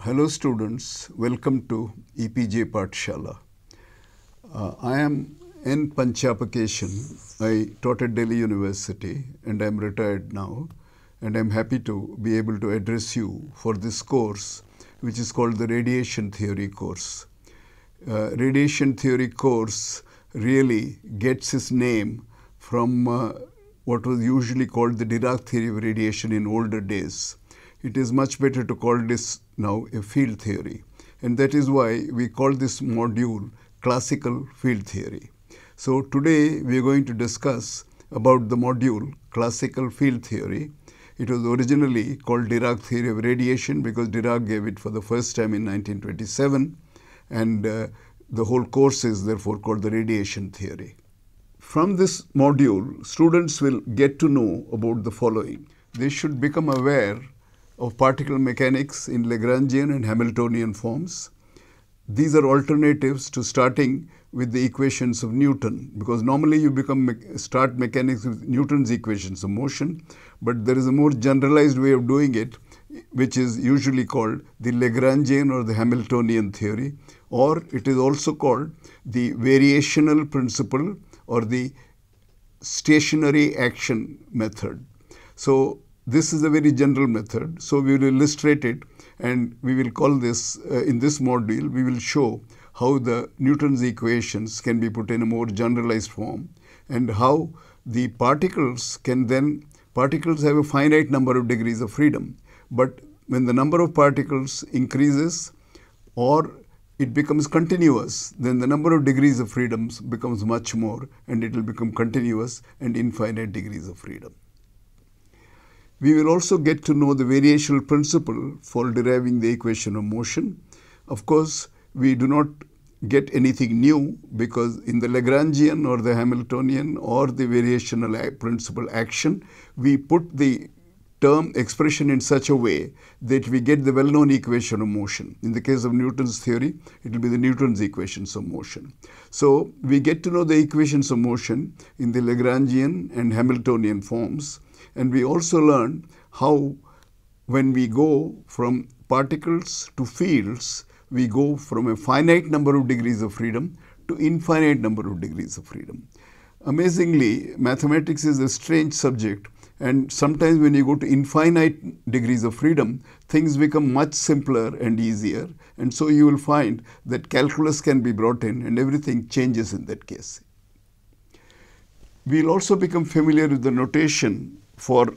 Hello students, welcome to EPJ Pathshala. I am N. Panchapakeshan. I taught at Delhi University and I am retired now, and I am happy to be able to address you for this course which is called the Radiation Theory course. Radiation Theory course really gets its name from what was usually called the Dirac theory of radiation in older days. It is much better to call this now a field theory, and that is why we call this module classical field theory. So today we are going to discuss about the module classical field theory. It was originally called Dirac theory of radiation because Dirac gave it for the first time in 1927, and the whole course is therefore called the radiation theory. From this module, students will get to know about the following. They should become aware of particle mechanics in Lagrangian and Hamiltonian forms. These are alternatives to starting with the equations of Newton, because normally you start mechanics with Newton's equations of motion, but there is a more generalized way of doing it, which is usually called the Lagrangian or the Hamiltonian theory, or it is also called the variational principle or the stationary action method. So this is a very general method, so we will illustrate it, and we will call this, in this module, we will show how the Newton's equations can be put in a more generalized form, and how the particles have a finite number of degrees of freedom, but when the number of particles increases or it becomes continuous, then the number of degrees of freedom becomes much more, and it will become continuous and infinite degrees of freedom. We will also get to know the variational principle for deriving the equation of motion. Of course, we do not get anything new, because in the Lagrangian or the Hamiltonian or the variational principle action, we put the term expression in such a way that we get the well-known equation of motion. In the case of Newton's theory, it will be the Newton's equations of motion. So we get to know the equations of motion in the Lagrangian and Hamiltonian forms. And we also learn how, when we go from particles to fields, we go from a finite number of degrees of freedom to infinite number of degrees of freedom. Amazingly, mathematics is a strange subject, and sometimes when you go to infinite degrees of freedom, things become much simpler and easier, and so you will find that calculus can be brought in and everything changes in that case. We will also become familiar with the notation for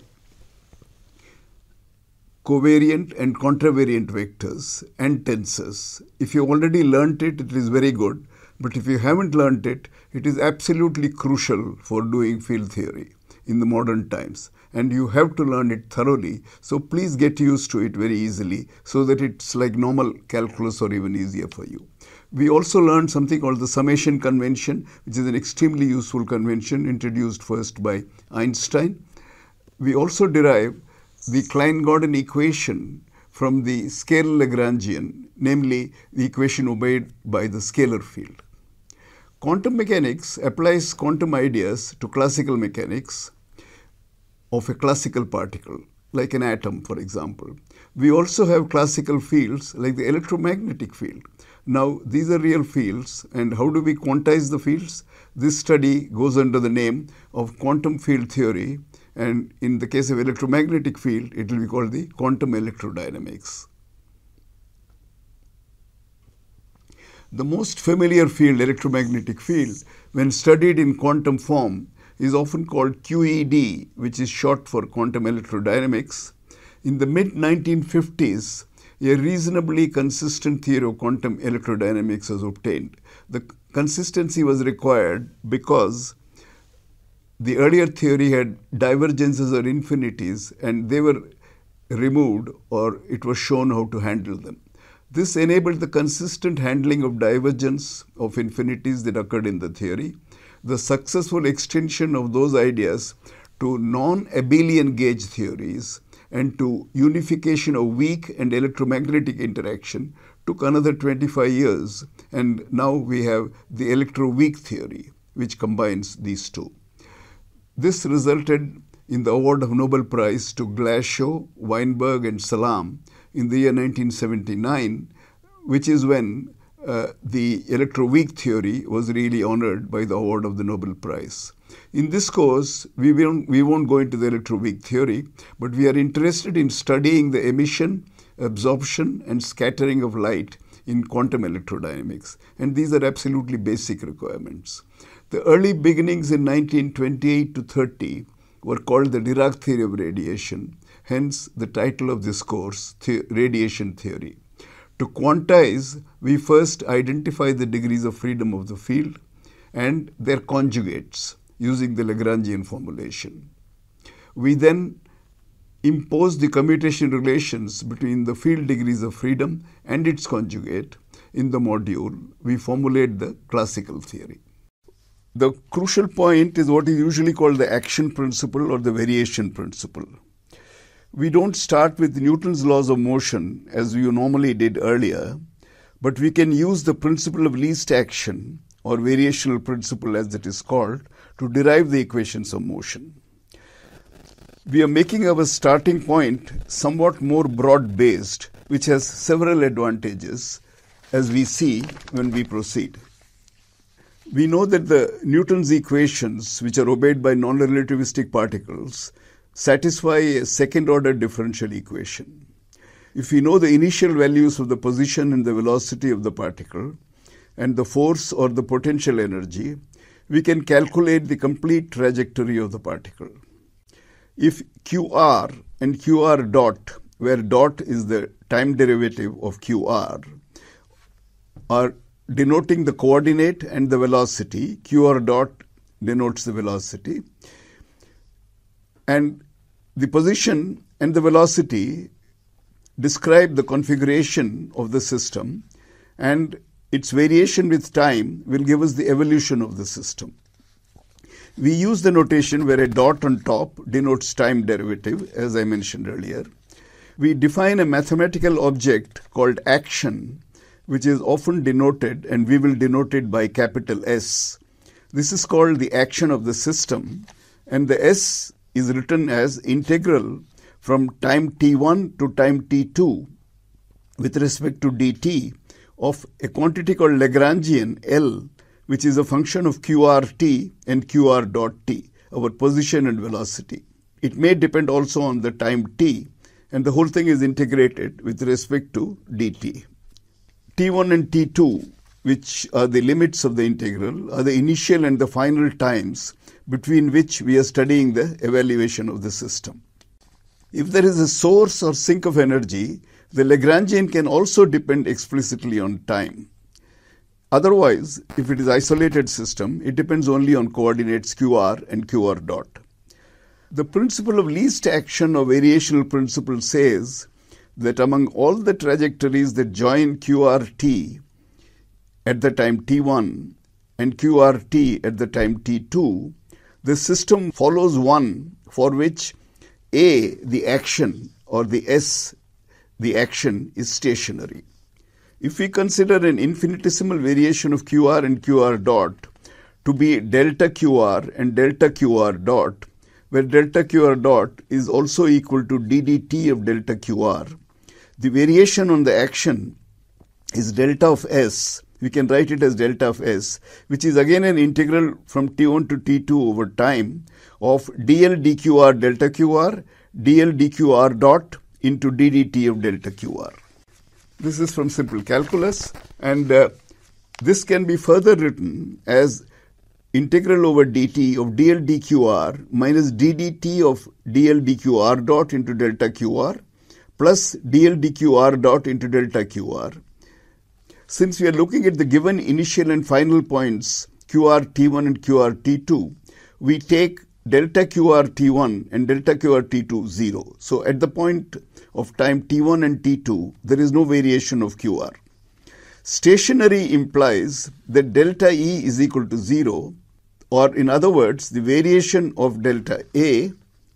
covariant and contravariant vectors and tensors. If you already learnt it, it is very good. But if you haven't learnt it, it is absolutely crucial for doing field theory in the modern times. And you have to learn it thoroughly. So please get used to it very easily so that it's like normal calculus or even easier for you. We also learned something called the summation convention, which is an extremely useful convention introduced first by Einstein. We also derive the Klein-Gordon equation from the scalar Lagrangian, namely the equation obeyed by the scalar field. Quantum mechanics applies quantum ideas to classical mechanics of a classical particle, like an atom, for example. We also have classical fields like the electromagnetic field. Now, these are real fields, and how do we quantize the fields? This study goes under the name of quantum field theory, and in the case of electromagnetic field, it will be called the quantum electrodynamics. The most familiar field, electromagnetic field, when studied in quantum form, is often called QED, which is short for quantum electrodynamics. In the mid-1950s, a reasonably consistent theory of quantum electrodynamics was obtained. The consistency was required because the earlier theory had divergences or infinities, and they were removed, or it was shown how to handle them. This enabled the consistent handling of divergence of infinities that occurred in the theory, the successful extension of those ideas to non-abelian gauge theories, and to unification of weak and electromagnetic interaction took another 25 years, and now we have the electroweak theory, which combines these two. This resulted in the award of Nobel Prize to Glashow, Weinberg, and Salam in the year 1979, which is when the electroweak theory was really honored by the award of the Nobel Prize. In this course, we won't go into the electroweak theory, but we are interested in studying the emission, absorption, and scattering of light in quantum electrodynamics. And these are absolutely basic requirements. The early beginnings in 1928 to 30 were called the Dirac theory of radiation, hence the title of this course, Radiation Theory. To quantize, we first identify the degrees of freedom of the field and their conjugates using the Lagrangian formulation. We then impose the commutation relations between the field degrees of freedom and its conjugate. In the module, we formulate the classical theory. The crucial point is what is usually called the action principle or the variation principle. We don't start with Newton's laws of motion as we normally did earlier, but we can use the principle of least action or variational principle as it is called to derive the equations of motion. We are making our starting point somewhat more broad-based, which has several advantages as we see when we proceed. We know that the Newton's equations, which are obeyed by non-relativistic particles, satisfy a second-order differential equation. If we know the initial values of the position and the velocity of the particle and the force or the potential energy, we can calculate the complete trajectory of the particle. If QR and QR dot, where dot is the time derivative of QR, are denoting the coordinate and the velocity, QR dot denotes the velocity, and the position and the velocity describe the configuration of the system, and its variation with time will give us the evolution of the system. We use the notation where a dot on top denotes time derivative, as I mentioned earlier. We define a mathematical object called action, which is often denoted, and we will denote it by capital S. This is called the action of the system, and the S is written as integral from time t1 to time t2 with respect to dt of a quantity called Lagrangian L, which is a function of qrt and qr dot t, our position and velocity. It may depend also on the time t, and the whole thing is integrated with respect to dt. T1 and T2, which are the limits of the integral, are the initial and the final times between which we are studying the evaluation of the system. If there is a source or sink of energy, the Lagrangian can also depend explicitly on time. Otherwise, if it is isolated system, it depends only on coordinates QR and QR dot. The principle of least action or variational principle says that among all the trajectories that join QRT at the time t1 and QRT at the time t2, the system follows one for which A, the action, or the S, the action, is stationary. If we consider an infinitesimal variation of QR and QR dot to be delta QR and delta QR dot, where delta QR dot is also equal to ddt of delta QR, the variation on the action is delta of S. We can write it as delta of S, which is again an integral from T1 to T2 over time of dl dqr delta QR, dl dqr dot into ddt of delta QR. This is from simple calculus, and this can be further written as integral over dt of dl dqr minus ddt of dl dqr dot into delta QR plus dl dqr dot into delta QR. Since we are looking at the given initial and final points QRT1 and QRT2, we take delta QRT1 and delta QRT2 0. So at the point of time T1 and T2, there is no variation of QR. Stationary implies that delta E is equal to 0, or in other words, the variation of delta A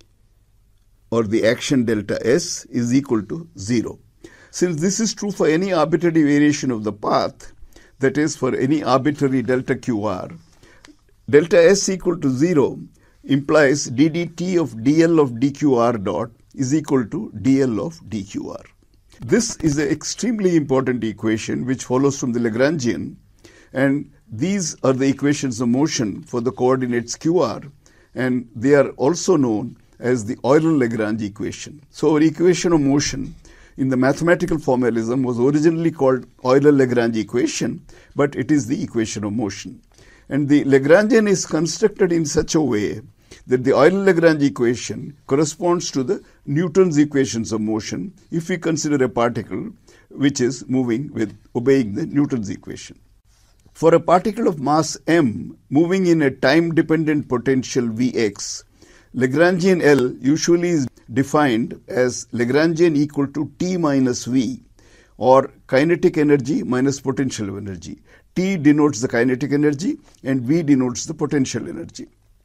or the action delta S is equal to 0. Since this is true for any arbitrary variation of the path, that is for any arbitrary delta QR, delta S equal to 0 implies ddt of dl of dqr dot is equal to dl of dqr. This is an extremely important equation which follows from the Lagrangian, and these are the equations of motion for the coordinates QR, and they are also known as the Euler-Lagrange equation. So our equation of motion in the mathematical formalism was originally called Euler-Lagrange equation, but it is the equation of motion. And the Lagrangian is constructed in such a way that the Euler-Lagrange equation corresponds to the Newton's equations of motion if we consider a particle which is moving with obeying the Newton's equation. For a particle of mass m moving in a time-dependent potential Vx, Lagrangian L usually is defined as Lagrangian equal to T minus V, or kinetic energy minus potential energy. T denotes the kinetic energy and V denotes the potential energy.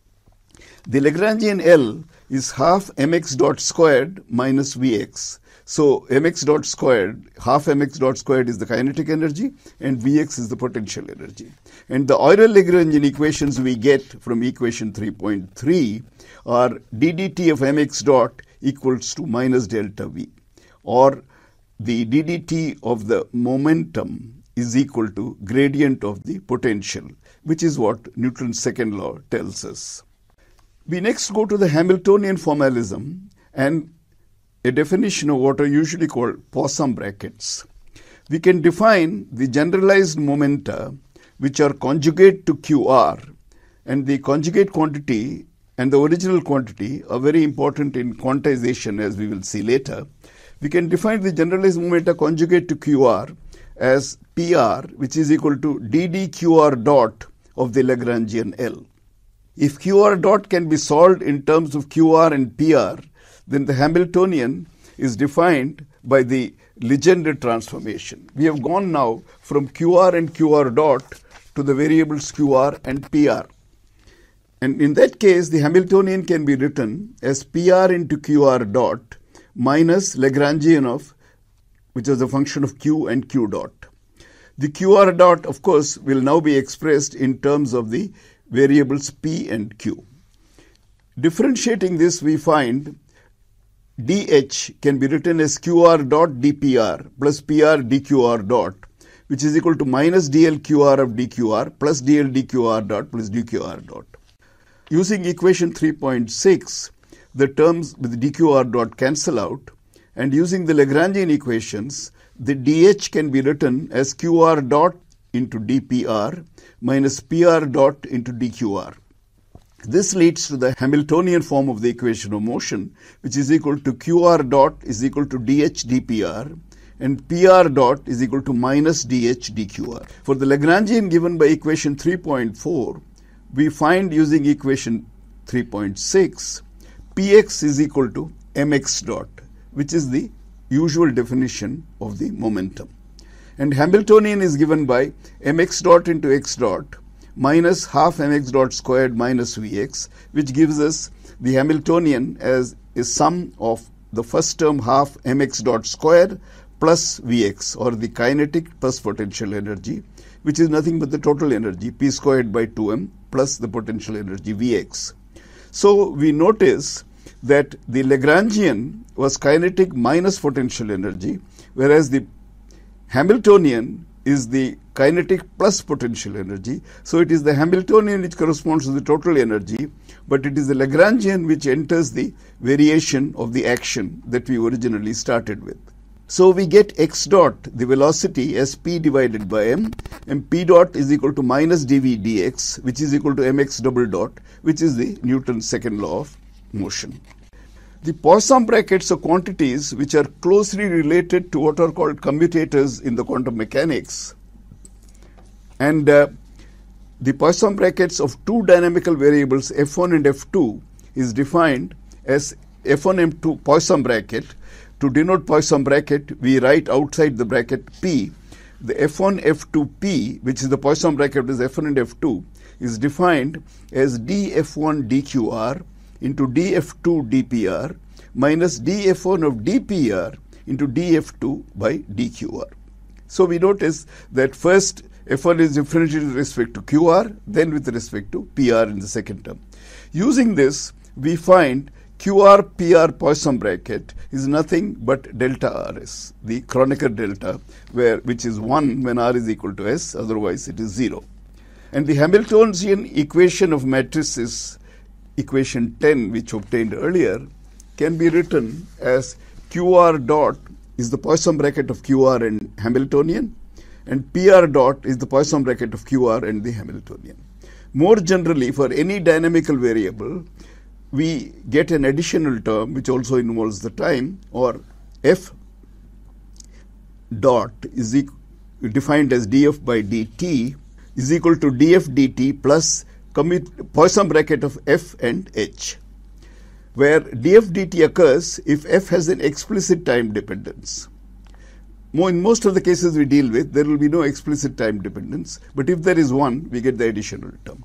The Lagrangian L is half mx dot squared minus Vx. So mx dot squared, half mx dot squared is the kinetic energy and Vx is the potential energy. And the Euler-Lagrangian equations we get from equation 3.3 are ddt of mx dot equals to minus delta V, or the ddt of the momentum is equal to gradient of the potential, which is what Newton's second law tells us. We next go to the Hamiltonian formalism and a definition of what are usually called Poisson brackets. We can define the generalized momenta which are conjugate to QR, and the conjugate quantity and the original quantity are very important in quantization, as we will see later. We can define the generalized momenta conjugate to QR as PR, which is equal to ddqr dot of the Lagrangian L. If QR dot can be solved in terms of QR and PR, then the Hamiltonian is defined by the Legendre transformation. We have gone now from QR and QR dot to the variables QR and PR. And in that case, the Hamiltonian can be written as PR into QR dot minus Lagrangian of, which is a function of Q and Q dot. The QR dot, of course, will now be expressed in terms of the variables P and Q. Differentiating this, we find dH can be written as QR dot dPR plus PR dQR dot, which is equal to minus dLQR of dQR plus dL dQR dot plus dQR dot. Using equation 3.6, the terms with dQR dot cancel out, and using the Lagrangian equations, the dH can be written as QR dot into dPR minus PR dot into dQR. This leads to the Hamiltonian form of the equation of motion, which is equal to QR dot is equal to dH dPR and PR dot is equal to minus dH dQR. For the Lagrangian given by equation 3.4, we find using equation 3.6, Px is equal to mx dot, which is the usual definition of the momentum. And Hamiltonian is given by mx dot into x dot minus half mx dot squared minus Vx, which gives us the Hamiltonian as a sum of the first term half mx dot squared plus Vx, or the kinetic plus potential energy, which is nothing but the total energy, P squared by 2m plus the potential energy Vx. So we notice that the Lagrangian was kinetic minus potential energy, whereas the Hamiltonian is the kinetic plus potential energy. So it is the Hamiltonian which corresponds to the total energy, but it is the Lagrangian which enters the variation of the action that we originally started with. So we get x dot, the velocity, as p divided by m, and p dot is equal to minus dv dx, which is equal to mx double dot, which is the Newton's second law of motion. The Poisson brackets are quantities which are closely related to what are called commutators in the quantum mechanics. And the Poisson brackets of two dynamical variables f1 and f2 is defined as f1 m2 Poisson bracket. To denote Poisson bracket, we write outside the bracket P. The f1, f2, P, which is the Poisson bracket is f1 and f2, is defined as df1 dqr into df2 dpr minus df1 of dpr into df2 by dqr. So we notice that first f1 is differentiated with respect to qr, then with respect to pr in the second term. Using this, we find QR-PR Poisson bracket is nothing but delta RS, the Kronecker delta, which is 1 when R is equal to S, otherwise it is 0. And the Hamiltonian equation of matrices, equation 10, which obtained earlier, can be written as QR dot is the Poisson bracket of QR and Hamiltonian, and PR dot is the Poisson bracket of QR and the Hamiltonian. More generally, for any dynamical variable, we get an additional term which also involves the time, or F dot is defined as dF by dt is equal to dF dt plus Poisson bracket of F and H, where dF dt occurs if F has an explicit time dependence. In most of the cases we deal with, there will be no explicit time dependence, but if there is one, we get the additional term.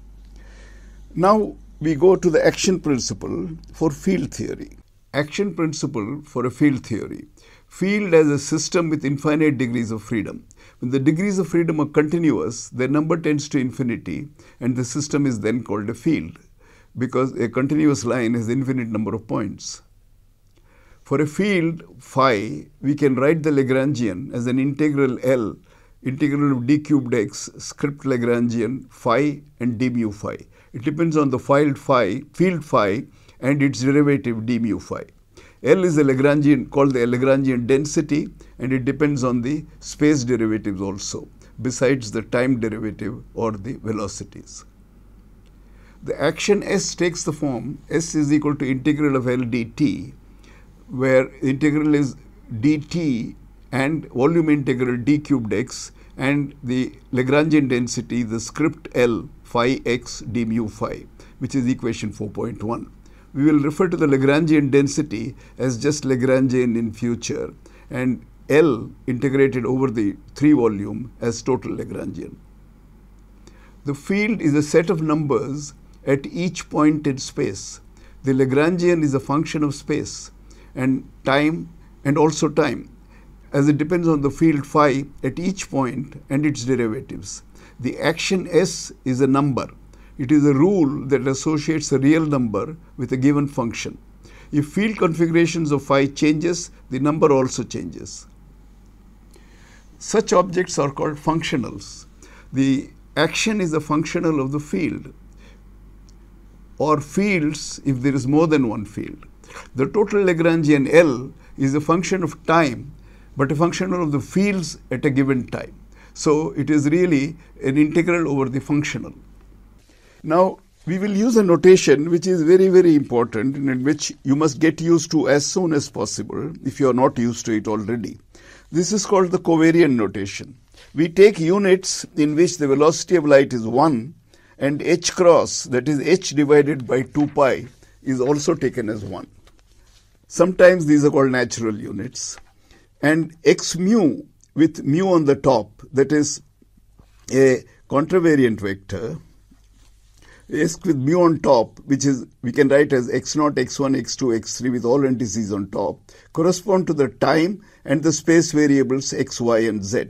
Now we go to the action principle for field theory. Action principle for a field theory. Field as a system with infinite degrees of freedom. When the degrees of freedom are continuous, their number tends to infinity, and the system is then called a field, because a continuous line has infinite number of points. For a field phi, we can write the Lagrangian as an integral L, integral of d cubed x, script Lagrangian phi and d mu phi. It depends on the field phi and its derivative d mu phi. L is a Lagrangian called the Lagrangian density, and it depends on the space derivatives also, besides the time derivative or the velocities. The action S takes the form S is equal to integral of L dt, where integral is dt and volume integral d cubed x, and the Lagrangian density, the script L phi x d mu phi, which is equation 4.1. We will refer to the Lagrangian density as just Lagrangian in future, and L integrated over the 3 volume as total Lagrangian. The field is a set of numbers at each point in space. The Lagrangian is a function of space and time, and also time, as it depends on the field phi at each point and its derivatives. The action S is a number. It is a rule that associates a real number with a given function. If field configurations of phi changes, the number also changes. Such objects are called functionals. The action is a functional of the field, or fields if there is more than one field. The total Lagrangian L is a function of time, but a functional of the fields at a given time. So it is really an integral over the functional. Now we will use a notation which is very, very important, and in which you must get used to as soon as possible if you are not used to it already. This is called the covariant notation. We take units in which the velocity of light is 1, and h cross, that is h divided by 2 pi, is also taken as 1. Sometimes these are called natural units. And x mu with mu on the top, that is a contravariant vector, S with mu on top, which is we can write as x0, x1, x2, x3 with all indices on top, correspond to the time and the space variables x, y, and z.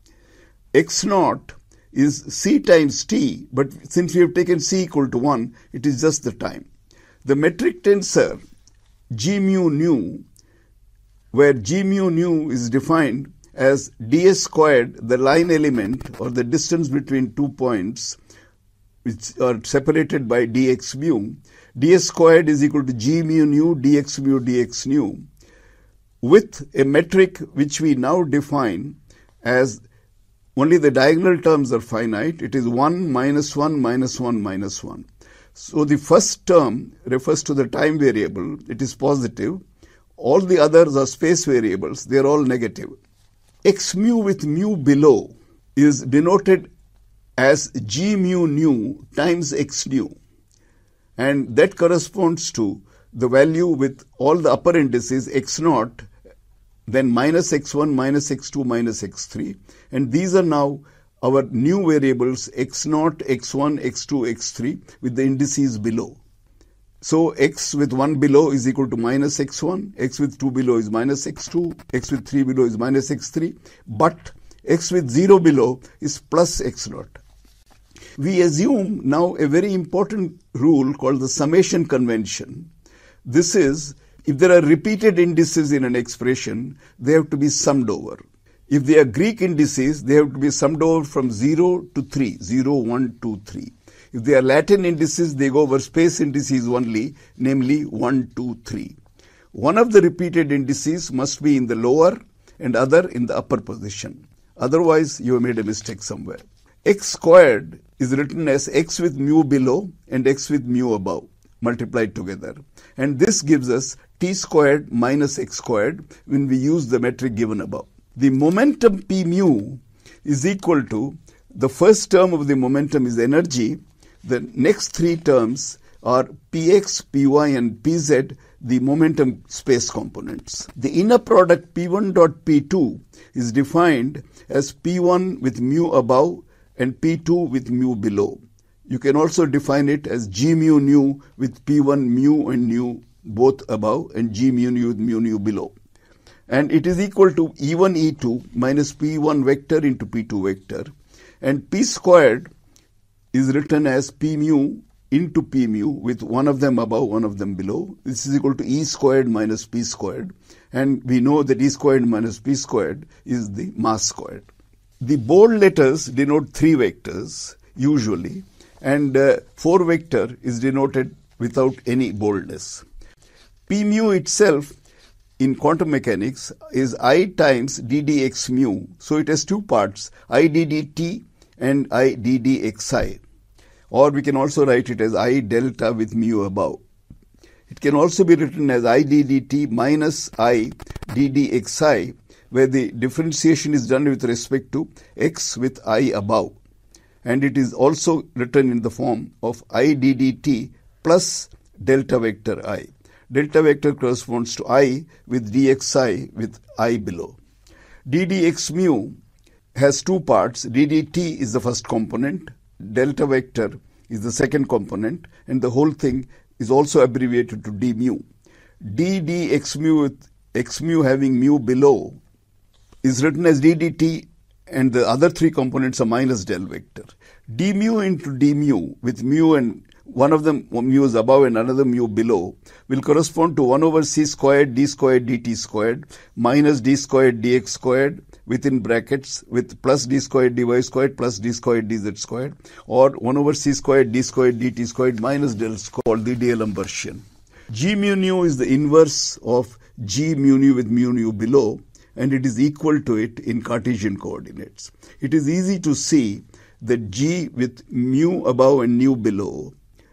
x0 is c times t, but since we have taken c equal to 1, it is just the time. The metric tensor g mu nu, where g mu nu is defined as ds squared, the line element or the distance between 2 points, which are separated by dx mu. ds squared is equal to g mu nu dx mu dx nu, with a metric which we now define as only the diagonal terms are finite. It is 1, minus 1, minus 1, minus 1. So the first term refers to the time variable. It is positive. All the others are space variables. They are all negative. X mu with mu below is denoted as g mu nu times x nu, and that corresponds to the value with all the upper indices x0, then minus x1, minus x2, minus x3, and these are now our new variables x0, x1, x2, x3 with the indices below. So x with 1 below is equal to minus x1, x with 2 below is minus x2, x with 3 below is minus x3, but x with 0 below is plus x0. We assume now a very important rule called the summation convention, This is, if there are repeated indices in an expression, they have to be summed over. If they are Greek indices, they have to be summed over from 0 to 3, 0, 1, 2, 3. If they are Latin indices, they go over space indices only, namely 1, 2, 3. One of the repeated indices must be in the lower and other in the upper position. Otherwise, you have made a mistake somewhere. X squared is written as x with mu below and x with mu above, multiplied together. And this gives us t squared minus x squared when we use the metric given above. The momentum P mu is equal to, the first term of the momentum is energy. The next three terms are Px, Py and Pz, the momentum space components. The inner product P1 dot P2 is defined as P1 with mu above and P2 with mu below. You can also define it as G mu nu with P1 mu and nu both above and G mu nu with mu nu below. And it is equal to E1 E2 minus P1 vector into P2 vector. And P squared is written as P mu into P mu with one of them above, one of them below. This is equal to E squared minus P squared. And we know that E squared minus P squared is the mass squared. The bold letters denote 3 vectors usually, and 4 vector is denoted without any boldness. P mu itself in quantum mechanics is I times ddx mu. So it has 2 parts, I ddt and I ddxi. Or we can also write it as I delta with mu above. It can also be written as I ddt minus I ddxi, where the differentiation is done with respect to x with I above. And it is also written in the form of I ddt plus delta vector I. Delta vector corresponds to I with dxi with I below. ddx mu has 2 parts. Ddt is the first component, delta vector is the second component, and the whole thing is also abbreviated to d mu. ddx mu with x mu having mu below is written as ddt, and the other 3 components are minus del vector. D mu into d mu with mu and one of them mu is above and another mu below will correspond to 1 over c squared d squared dt squared minus d squared dx squared within brackets with plus d squared dy squared plus d squared dz squared, or 1 over c squared d squared dt squared minus del squared, the D'Alembert. G mu nu is the inverse of G mu nu with mu nu below, and it is equal to it in Cartesian coordinates. It is easy to see that G with mu above and nu below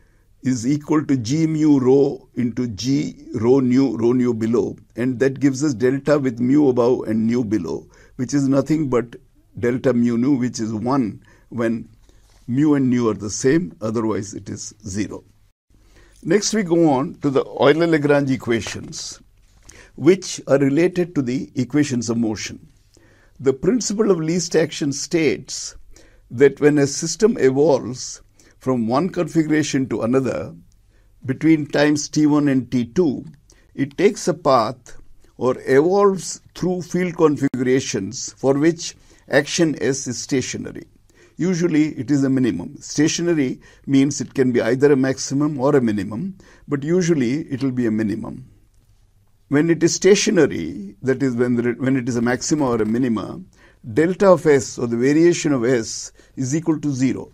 is equal to G mu rho into G rho nu below, and that gives us delta with mu above and nu below, which is nothing but delta mu nu, which is 1 when mu and nu are the same, otherwise it is 0. Next we go on to the Euler-Lagrange equations, which are related to the equations of motion. The principle of least action states that when a system evolves from one configuration to another between times t1 and t2, it takes a path or evolves through field configurations for which action S is stationary. Usually it is a minimum. Stationary means it can be either a maximum or a minimum, but usually it will be a minimum. When it is stationary, that is when it is a maxima or a minima, delta of S or the variation of S is equal to 0,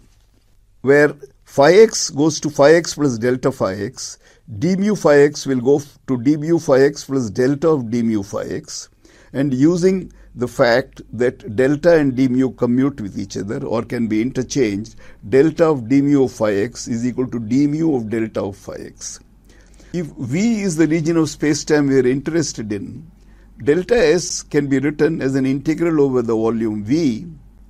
where phi x goes to phi x plus delta phi x, d mu phi x will go to d mu phi x plus delta of d mu phi x, and using the fact that delta and d mu commute with each other or can be interchanged, delta of d mu of phi x is equal to d mu of delta of phi x. If V is the region of space-time we are interested in, delta S can be written as an integral over the volume V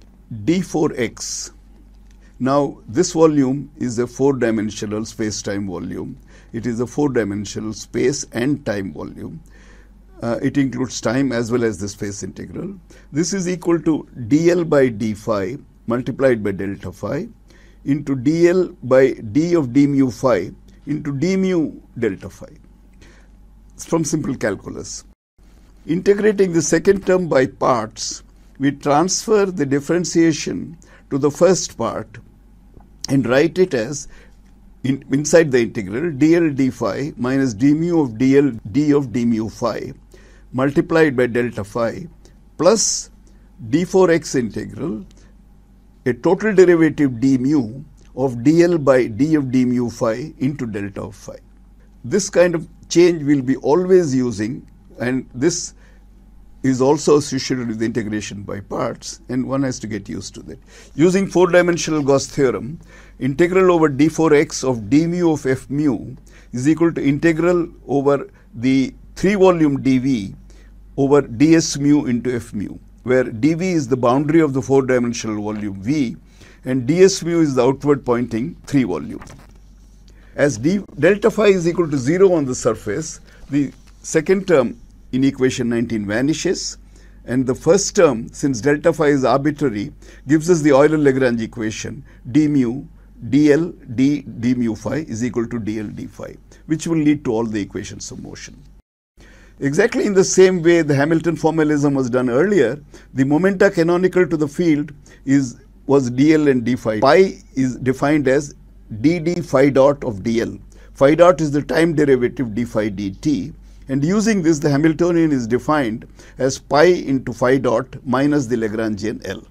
d4x. Now this volume is a 4-dimensional space-time volume. It is a 4-dimensional space and time volume. It includes time as well as the space integral. This is equal to dl by d phi multiplied by delta phi into dl by d of d mu phi into d mu delta phi. It's from simple calculus. Integrating the second term by parts, we transfer the differentiation to the first part and write it as inside the integral dl d phi minus d mu of dl d of d mu phi multiplied by delta phi plus d4x integral a total derivative d mu of dl by d of d mu phi into delta of phi. This kind of change we'll be always using, and this is also associated with integration by parts, and one has to get used to that. Using four-dimensional Gauss theorem, integral over d4x of d mu of f mu is equal to integral over the 3-volume dv over ds mu into f mu, where dv is the boundary of the four-dimensional volume v and ds mu is the outward pointing 3-volume. As delta phi is equal to 0 on the surface, the second term in equation 19 vanishes, and the first term, since delta phi is arbitrary, gives us the Euler-Lagrange equation d mu dl d mu phi is equal to dl d phi, which will lead to all the equations of motion. Exactly in the same way the Hamilton formalism was done earlier, the momenta canonical to the field was dl and d phi. Phi is defined as dd phi dot of dl. Phi dot is the time derivative d phi dt, and using this the Hamiltonian is defined as pi into phi dot minus the Lagrangian L.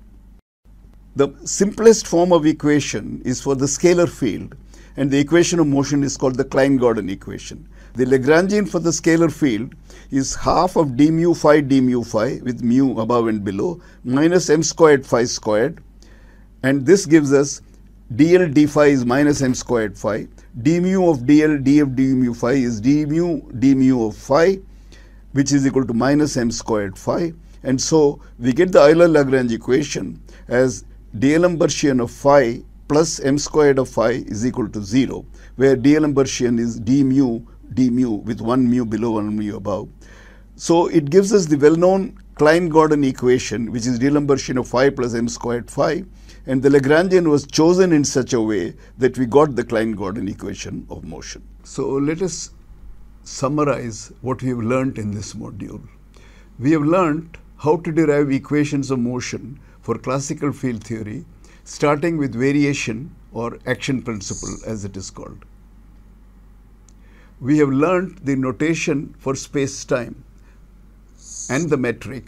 The simplest form of equation is for the scalar field, and the equation of motion is called the Klein-Gordon equation. The Lagrangian for the scalar field is half of d mu phi with mu above and below minus m squared phi squared, and this gives us dl d phi is minus m squared phi, d mu of dl d of d mu phi is d mu of phi, which is equal to minus m squared phi, and so we get the Euler-Lagrange equation as D'Alembert of phi plus m squared of phi is equal to 0, where D'Alembert is d mu with 1 mu below 1 mu above. So it gives us the well-known Klein-Gordon equation, which is D'Alembert of phi plus m squared phi, and the Lagrangian was chosen in such a way that we got the Klein-Gordon equation of motion. So let us summarize what we have learnt in this module. We have learnt how to derive equations of motion for classical field theory, starting with variation or action principle as it is called. We have learnt the notation for space-time and the metric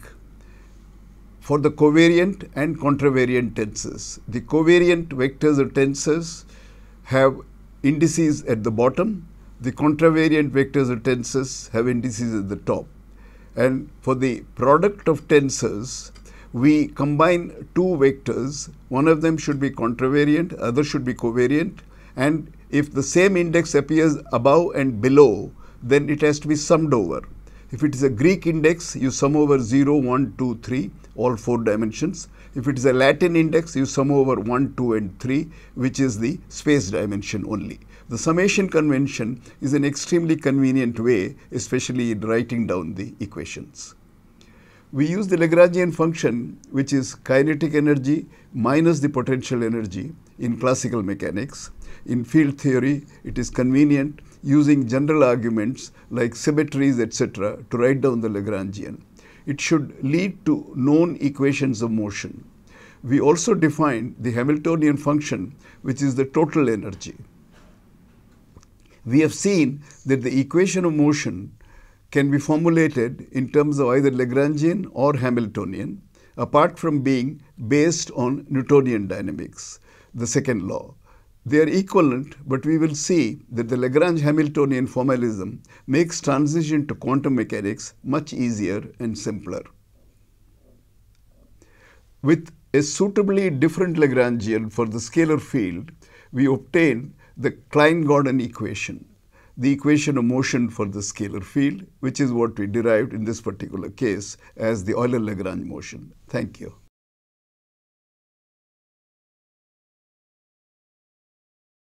for the covariant and contravariant tensors. The covariant vectors or tensors have indices at the bottom. The contravariant vectors or tensors have indices at the top. And for the product of tensors, we combine two vectors. One of them should be contravariant, other should be covariant. And if the same index appears above and below, then it has to be summed over. If it is a Greek index, you sum over 0, 1, 2, 3, all 4 dimensions. If it is a Latin index, you sum over 1, 2, and 3, which is the space dimension only. The summation convention is an extremely convenient way, especially in writing down the equations. We use the Lagrangian function, which is kinetic energy minus the potential energy in classical mechanics. In field theory, it is convenient using general arguments like symmetries, etc., to write down the Lagrangian. It should lead to known equations of motion. We also define the Hamiltonian function, which is the total energy. We have seen that the equation of motion can be formulated in terms of either Lagrangian or Hamiltonian, apart from being based on Newtonian dynamics, the second law. They are equivalent, but we will see that the Lagrange-Hamiltonian formalism makes transition to quantum mechanics much easier and simpler. With a suitably different Lagrangian for the scalar field, we obtain the Klein-Gordon equation, the equation of motion for the scalar field, which is what we derived in this particular case as the Euler-Lagrange motion. Thank you.